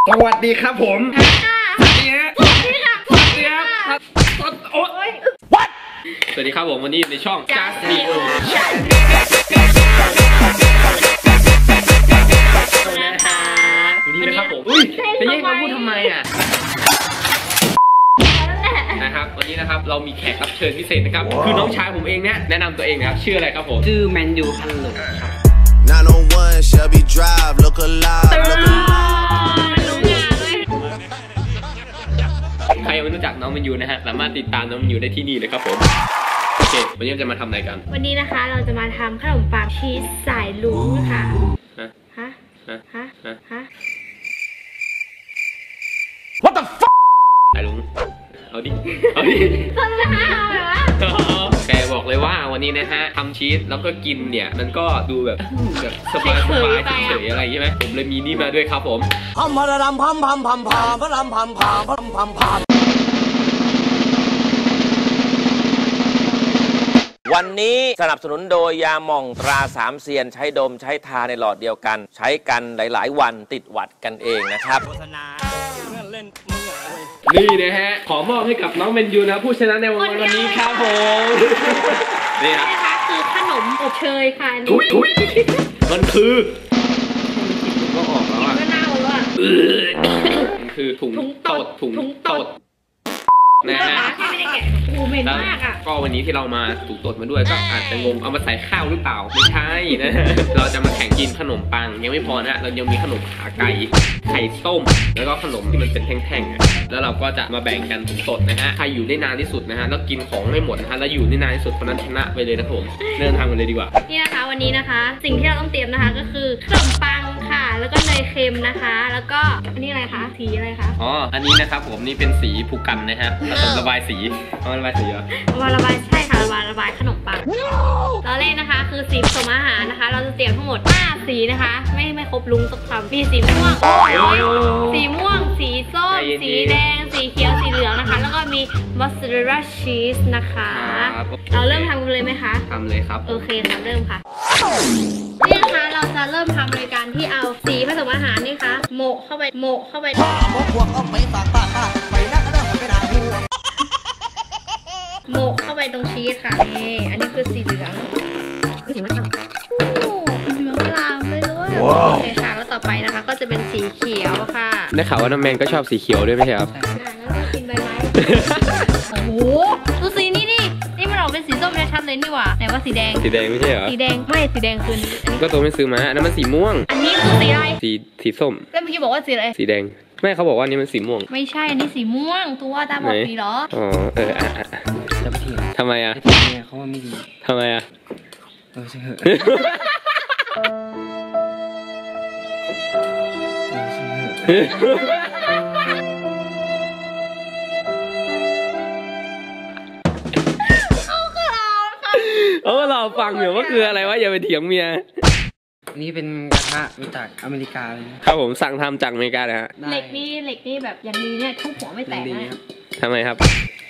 สวัสดีครับผมสวัสดีฮะสวัสดีครับสวัสดีครับโอ๊ย What สวัสดีครับผมวันนี้อยู่ในช่อง Just Video วันนี้นะครับผมอุ้ยจะแย่งมาพูดทำไมอ่ะนะครับวันนี้นะครับเรามีแขกรับเชิญพิเศษนะครับคือน้องชายผมเองเนี่ยแนะนำตัวเองนะครับชื่ออะไรครับผมชื่อแมนยูพันหลงครับ 901 Shelby Drive look alive ใครยังไม่รู้จักน้องแมนยูนะฮะสามารถติดตามน้องแมนยูได้ที่นี่เลยครับผมโอเควันนี้จะมาทำอะไรกันวันนี้นะคะเราจะมาทำขนมปังชีสสายลุงค่ะฮะ What the fuck ไอ้ลุงเอาดิแกบอกเลยว่าวันนี้นะฮะทำชีสแล้วก็กินเนี่ยมันก็ดูแบบสบายเฉยๆอะไรใช่ไหมผมเลยมีนี่มาด้วยครับผมวันนี้สนับสนุนโดยยาหม่องตราสามเซียนใช้ดมใช้ทาในหลอดเดียวกันใช้กันหลายๆวันติดหวัดกันเองนะครับนี่นะฮะขอมอบให้กับน้องเมนยูนะผู้ชนะในวันนี้ครับผมนี่นะคะคือขนมอบเชยค่ะทุยมันคือก็ออกแล้วอ่ะก็เน่าแล้วอ่ะมันคือถุงตดนะฮะไม่ได้แกะกูเหม็นมากอ่ะก็วันนี้ที่เรามาถูกตดมาด้วยก็อาจจะงงเอามาใส่ข้าวหรือเปล่าไม่ใช่นะเราจะมาแข่งกินขนมปังยังไม่พอนะเรายังมีขนมขาไก่ไข่ต้มแล้วก็ขนมที่มันเป็นแท่งๆแล้วเราก็จะมาแบ่งกันถูกตดนะฮะใครอยู่ได้นานที่สุดนะฮะแล้วกินของให้หมดนะฮะแล้วอยู่ได้นานที่สุดคนนั้นชนะไปเลยนะผมเริ่มทำกันเลยดีกว่านี่นะคะวันนี้นะคะสิ่งที่เราต้องเตรียมนะคะก็คือขนมปังค่ะแล้วก็เนยเค็มนะคะแล้วก็อันนี้อะไรคะสีอะไรคะอ๋ออันนี้นะครับผมนี่เป็นสีภูกันนะฮะผสมระบายสีระบายสีเหรอระบายใช่ค่ะระบายขนมปังตอนแรกนะคะคือสีผสมอาหารนะคะเราจะเตรียมทั้งหมด5สีนะคะไม่ครบลุงสักคำมีสีม่วงสีส้มสีแดงสีเขียวสีเหลืองนะคะแล้วก็มีมอสซาเรลล่าชีสนะคะเราเริ่มทำกันเลยไหมคะทำเลยครับโอเคค่ะเริ่มค่ะนี่นะคะเราจะเริ่มทำโดยการที่เอาสีผสมอาหารนี่ค่ะโมะเข้าไปโมะเข้าไปตรงชีสค่ะนี่อันนี้คือสีเหลืองเหลืองอลามเลยด้วยโอเคค่ะแล้วต่อไปนะคะก็จะเป็นสีเขียวค่ะได้ข่าวว่าน้ำแมนก็ชอบสีเขียวด้วยไหมครับแล้วกินใบไม้โอ้โหดูสีนี่มันออกเป็นสีส้มชัดเลยนี่หว่าไหนว่าสีแดงไม่ใช่เหรอสีแดงไม่สีแดงคือก็ตัวไม่ซื้อมาอันนั้นมันสีม่วงอันนี้คือสีอะไรสีส้มแล้วเมื่อกี้บอกว่าสีอะไรสีแดงไม่เขาบอกว่านี่มันสีม่วงไม่ใช่อันนี้สีม่วงตัวตาบอดสีเหรออ๋อทำไมอ่ะเขาว่าไม่ดีทำไมอ่ะใช่เหรอเราฟังอยู่ว่าคืออะไรวะอย่าไปเถียงเมียนี่เป็นกระทะมาจากอเมริกาเลยครับผมสั่งทำจากอเมริกานะฮะเหล็กนี่แบบอย่างนี้เนี่ยทุบหัวไม่แตกนะทำไมครับ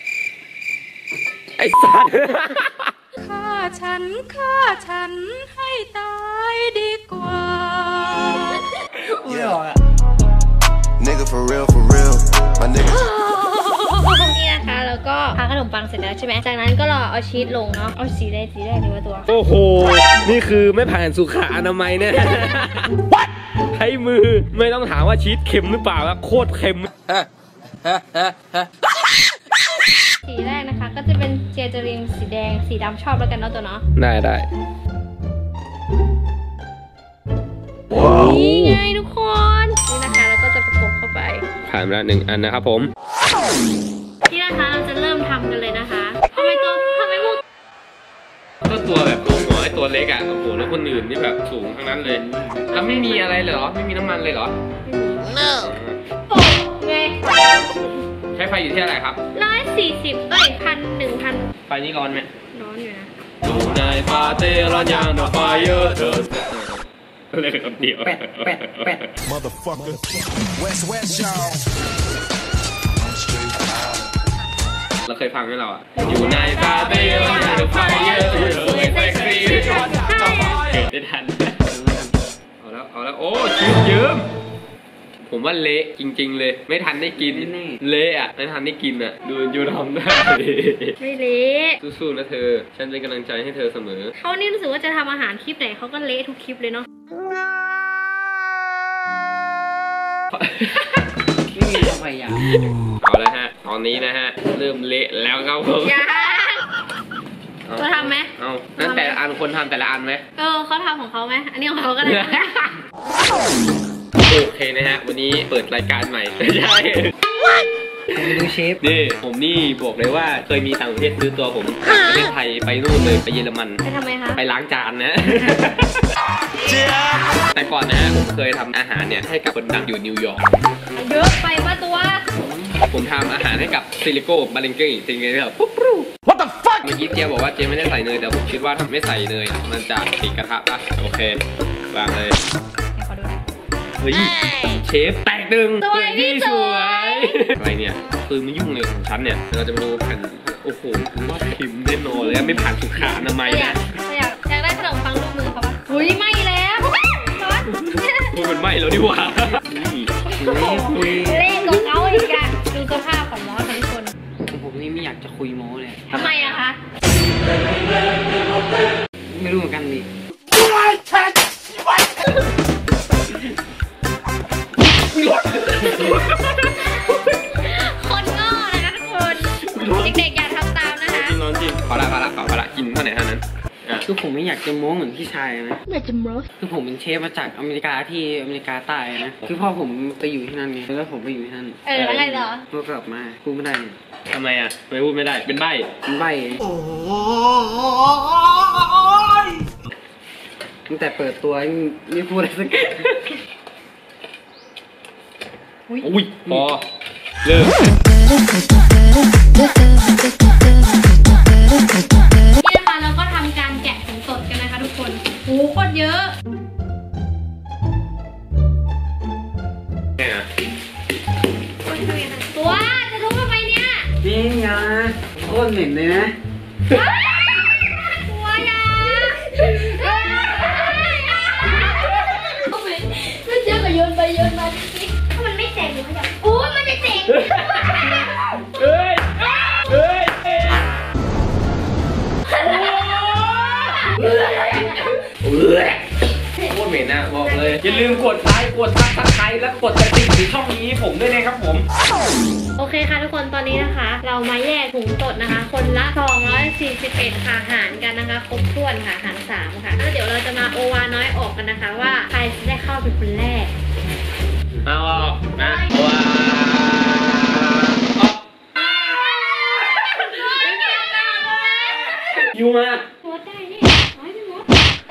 ไอ้สัตว์ฆ่าฉันให้ตายดีกว่าไม่หรอกอะ Nigga for real my nigga นี่นะคะแล้วก็ทาขนมปังเสร็จแล้วใช่ไหมจากนั้นก็รอเอาชีสลงเนาะเอาสีแดงดีกว่าตัวโอ้โหนี่คือไม่ผ่านสุขอนามัยเนี่ย What ใช้มือไม่ต้องถามว่าชีสเค็มหรือเปล่าโคตรเค็มสีแรกนะคะก็จะเป็นเจเจอริงสีแดงสีดำชอบแล้วกันเนาะตัวเนาะได้นี่ไงทุกคนนี่นะคะแล้วก็จะประกบเข้าไปผ่านมาแล้ว1 อันนะครับผมนี่นะคะเราจะเริ่มทำกันเลยนะคะทำไมพวกก็ตัวแบบตัวหัวไอตัวเล็กอ่ะโอ้โหแล้วคนอื่นนี่แบบสูงทั้งนั้นเลยแล้วไม่มีอะไรเลยเหรอไม่มีน้ำมันเลยเหรอ no โอ้ไงใช้ไฟอยู่ที่อะไรครับ 140 1,000ไฟนี้ร้อนไหมร้อนอยู่นะดูในปาเต้ร้อนอย่างเดอะไฟเยอร์เธอเลยคำเดียวแปด Motherfucker West y'all เราเคยฟังไหมเราอ่ะอยู่ในปาเต้ร้อนอย่างเดอะไฟเยอร์เธอเลยเซ็กซี่เกิดได้ทันเอาแล้วโอ้ชีสเยิ้มผมว่าเละจริงๆเลยไม่ทันได้กินเละอ่ะไม่ทันได้กินอ่ะดูยูทำได้ไม่เละสู้ๆนะเธอฉันเป็นกำลังใจให้เธอเสมอเขานี่รู้สึกว่าจะทำอาหารคลิปไหนเขาก็เละทุกคลิปเลยเนาะไม่มีความพยายามเอาละฮะตอนนี้นะฮะเริ่มเละแล้วครับผมอย่าจะทำไหมเอานั่นแต่ละอันคนทำแต่ละอันไหมเขาทำของเขาไหมอันนี้ของเขาก็ได้โอเคนะฮะวันนี้เปิดรายการใหม่ใช่ดูเชฟนี่ผมนี่บอกเลยว่าเคยมีต่างประเทศซื้อตัวผมจากประเทศไทยไปนู่นเลยไปเยอรมันไปทำไมคะไปล้างจานนะ แต่ก่อนนะฮะผมเคยทำอาหารเนี่ยให้กับคนดังอยู่นิวยอร์กเยอะไปป่ะตัวผมทำอาหารให้กับซิลิโก้บาเลนเก้จริงๆครับปุ๊บปุ๊บ What the fuck เมื่อกี้เจ๊บอกว่าเจ๊ไม่ได้ใส่เนยแต่ผมคิดว่าถ้าไม่ใส่เนยมันจะติดกระทะป่ะโอเควางเลยเฮ้ยเชฟแตกดึงสวยพี่สวยอะไรเนี่ยคือไม่ยุ่งเลยของฉันเนี่ยเราจะมาดูแผ่นโอ้โหผมว่าพิมพ์แน่นอนเลยไม่ผ่านสุขอนามัยอยานะกได้ขนมปังลูกมือเขาปะอุ้ยไม่แล้วร้อนพูดมันไหม้แล้วดีกว่านี่เล่นของเขาอีกอะดูสภาพของมอสทั้งคนผมนี่ไม่อยากจะคุยโม้เลยทำไมอะคะไม่รู้เหมือนกันดิคนโง่นะคะทุกคนเด็กๆอย่าทำตามนะคะจริงน้องจริงขอละกินเท่าไหร่เท่านั้นอ่ะคือผมไม่อยากจะโม้เหมือนพี่ชายนะไม่จะมอสคือผมเป็นเชฟมาจากอเมริกาที่อเมริกาใต้นะคือพ่อผมไปอยู่ที่นั่นไงแล้วผมไปอยู่ที่นั่นแล้วไงเหรอก็กลับมาพูดไม่ได้เนี่ยทำไมอ่ะไม่พูดไม่ได้เป็นใบ้เป็นใบตั้งแต่เปิดตัวไม่พูดอะไรสักอุ้ยพอเลิกนี่นะคะเราก็ทำการแกะของสดกันนะคะทุกคนโอ้โหโคตรเยอะเนี่ยนะตัวจะทุบทำไมเนี่ยนี่ยาโคตรเหม็นเลยนะตัวยามันเยอะกับโยนไปโยนมาถ้ามันไม่แตกหนูก็อยากโอ้ยมันจะแตกเฮ้ยเฮ้ยโคตรเหม็นนะบอกเลยอย่าลืมกดไลค์กดซับสไครต์และกดกระดิ่งในช่องนี้ผมด้วยนะครับผมโอเคค่ะทุกคนตอนนี้นะคะ เรามาแยกถุงสดนะคะ คนละ241ค่ะหารกันนะคะครบถ้วนค่ะหาร3ค่ะแล้วเดี๋ยวเราจะมาโอวาน้อยออกกันนะคะว่าใครจะได้เข้าเป็นคนแรกเอาออกนะว้าออกยูมาโพสได้นี่ร้อยพี่มด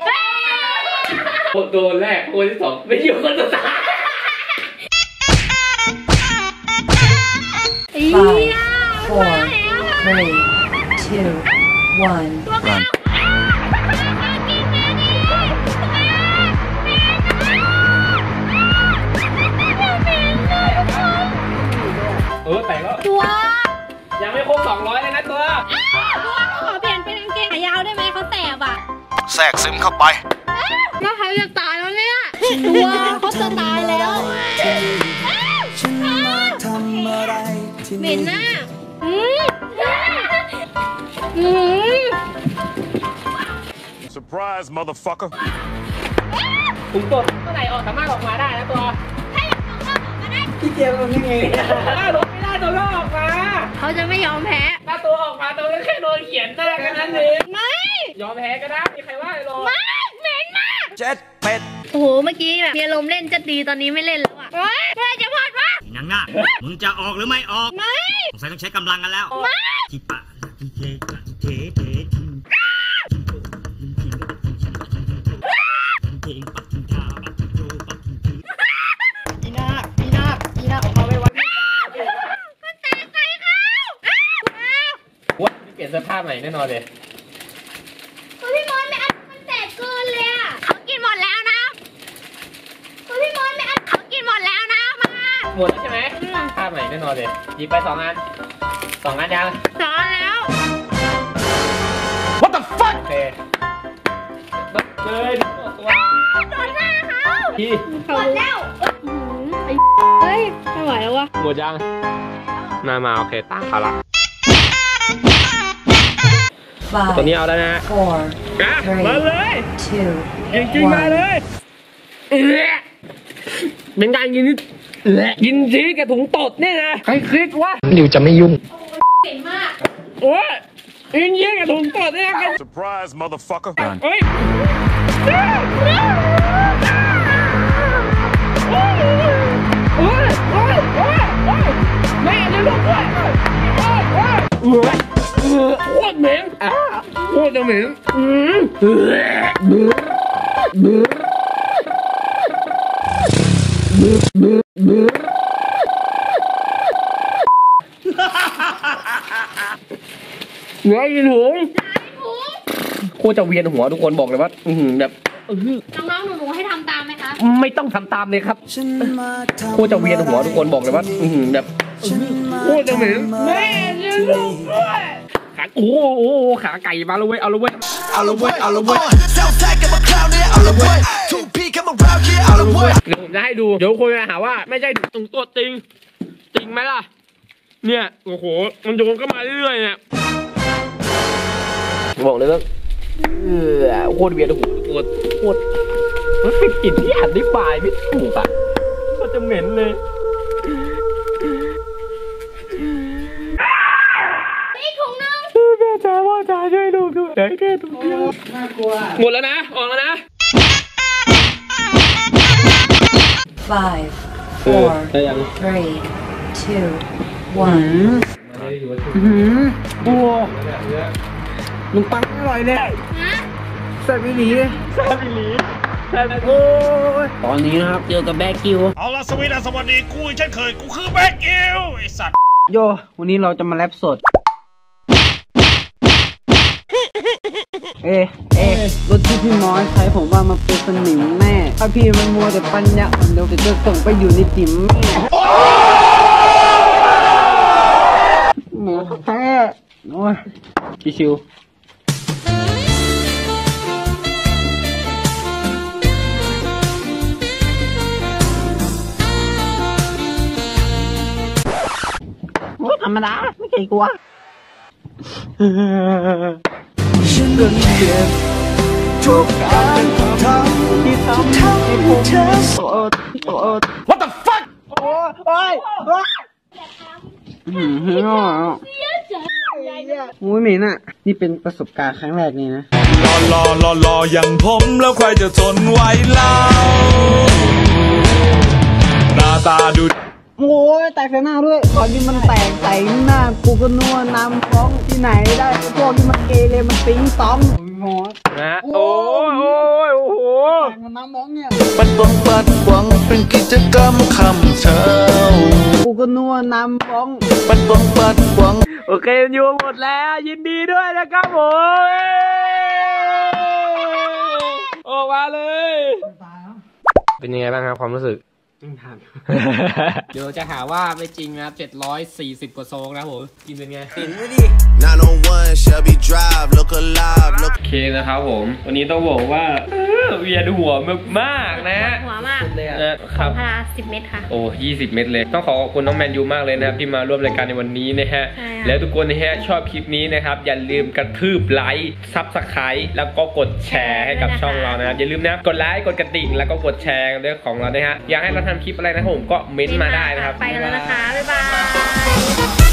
คนตัวแรกคนที่สองไม่อยู่คนสุดท้ายอีน่า 4, 3, 2, 1. แตกแล้วตัวยังไม่ครบ200เลยนะตัวตัวขอเปลี่ยนเป็นกางเกงขายาวได้ไหมเขาแสบอ่ะแทรกซึมเข้าไปน่าเขาจะตายแล้วเนี่ยตัวเขาจะตายแล้วเหม็นหน้า Surprise motherfucker ถุงตดเมื่อไหร่ออกสามารถออกมาได้นะตัวพี่เจียมมันยังไงถ้ารถไม่ได้ตัวก็ออกมาเขาจะไม่ยอมแพ้ถ้าตัวออกมาตัวก็แค่โดนเขียนหน้ากันนั้นเองไม่ยอมแพ้ก็ได้มีใครว่าเลยหรอไม่เหม็นมากเจ็ดเป็ดโอ้โหเมื่อกี้แบบมีอารมณ์เล่นจะดีตอนนี้ไม่เล่นแล้วอ่ะเฮ้ยเมื่อจะพอดวะยังง่ะมึงจะออกหรือไม่ออกไม่สงสัยต้องใช้กำลังกันแล้วไม่ที่ปะที่เทที่เทเททิ้งทิ้งปักทิ้งทาปักทิ้งโยปักทิ้งทิ้งอีนาออกมาไว้วันมันแตกใจเขาว่าเปลี่ยนเสื้อผ้าใหม่แน่นอนเลยพี่มอนไม่อัดมันแตกเกินเลยอ่ะเขากินหมดแล้วนะพี่มอนไม่อัดเขากินหมดแล้วนะมาหมดแล้วใช่ไหมผ้าใหม่แน่นอนเลยหยิบไป2 อัน2 อันยังสอนแล้ว What the fuck โอเคเลยตัวโดนหน้าเขาพี่หมดแล้วไอ้แล้ววะหมดยังมาโอเคตั้งเอาละ ตัวนี้ 5, เอาได้นะ 4, มาเลย 3, จริงๆมาเลยเป็นการกินกินชีสกับถุงตดเนี่ยนะใครคิดว่านิวจะไม่ยุ่งเก่งมากโอ้ยกินชีสกับถุงตดเนี่ยกัน Surprise, motherfucker. เฮ้ยแม่จะลุกด้วยโคตรเหม็นโคตรเหม็นเนื้อกินถุงโคตรจะเวียนหัวทุกคนบอกเลยว่าแบบน้องๆหนูๆให้ทำตามไหมคะไม่ต้องทำตามเลยครับโคตรจะเวียนหัวทุกคนบอกเลยว่าแบบโคตรจะเหม็นแม่ยืนลงด้วยขาโอ้โหขาไก่มาแล้วเว้ยเอาแล้วเว้ยเอาแล้วเว้ยเอาแล้วเว้ยเดี๋ยวผมจะให้ดูเดี๋ยวคนจะหาว่าไม่ใช่ตรงตัวจริงไหมล่ะเนี่ยโอ้โหมันโยนก็มาเรื่อยๆเนี่ยบอกเลยว่าโคตรเวียนหัวโคตรมันเป็นกลิ่นที่อธิบายไม่ถูกอ่ะก็จะเหม็นเลยนี่ถุงนึงแม่จ๋าว่าจ๋าช่วยดูด้วยเดี๋ยวแค่ถุงเดียวน่ากลัวหมดแล้วนะออกแล้วนะ 5, 4, 3, 2, 1. โอ้มันปังอร่อยเลยฮะแซ่บอีหลีโอ้ยตอนนี้นะครับเจอกับแบกกิวเอาละสวีดัสสวัสดีกูเช่นเคยกูคือแบ็คกิลไอสัตว์โยวันนี้เราจะมาแรปสดรถที่พี่มอสใช้ผมว่ามันเป็นสนิมแม่ถ้าพี่มันมัวแต่ปัญญาเดี๋ยวจะส่งไปอยู่ในจิ๋มแม่แท้โอ้ยชิวธรรมดาไม่เก่งกลัวฉันก็เจ็บทุกการทำที่ทำให้ผมWhat the fuck โอ้ยโอ้ยเหม็นอ่ะนี่เป็นประสบการณ์ครั้งแรกนี่นะรออย่างผมแล้วใครจะทนไหวเล่าหน้าตาดูโอ้ยแตกใส่หน้าด้วยตอนที่มันแตกใส่หน้ากูก็นัวน้ำฟ้องที่ไหนได้พวกที่มันเกเรมันติ้งต้องหมอนะโอ้โหแตกมันน้ำม้องเนี่ยมันบังบัดหวังเป็นกิจกรรมคำเช้ากูก็นัวน้ำฟ้องมันบังบัดหวังโอเคอยู่หมดแล้วยินดีด้วยนะครับผมออกมาเลยเป็นยังไงบ้างครับความรู้สึกเดี๋ยวจะหาว่าไม่จริงนะ740กว่าซองนะผมกินเป็นไงกินไม่ดี 901 Shelby Drive look alive look โอเคนะครับผมวันนี้ต้องบอกว่าเวียนหัวมากๆนะหัวมากครับพา10 เม็ดค่ะโอ้20 เม็ดเลยต้องขอบคุณน้องแมนยูมากเลยนะครับที่มาร่วมรายการในวันนี้นะฮะแล้วทุกคนนะฮะชอบคลิปนี้นะครับอย่าลืมกระทืบไลค์ซับสไครต์แล้วก็กดแชร์ให้กับช่องเรานะครับอย่าลืมนะกดไลค์กดกระดิ่งแล้วก็กดแชร์เรื่องของเรานะฮะอยากให้เราทำคลิปอะไรนะครับผมก็เม้นต์มาได้นะครับไปกันแล้วนะคะบ๊ายบาย